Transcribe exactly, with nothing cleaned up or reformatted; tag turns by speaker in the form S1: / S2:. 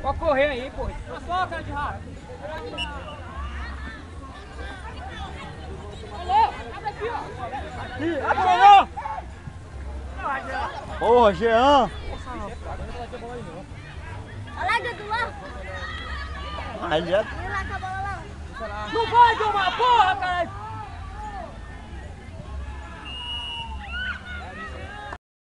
S1: Pode correr aí, porra. Só, cara de rato. Alô, abre aqui, ó.
S2: Aqui, atirou! Porra, Jean!
S3: Olha lá, Dudu, lá.
S2: Ali é...
S3: Olha lá, acabou lá.
S1: Não vai, Dilma, porra, cara!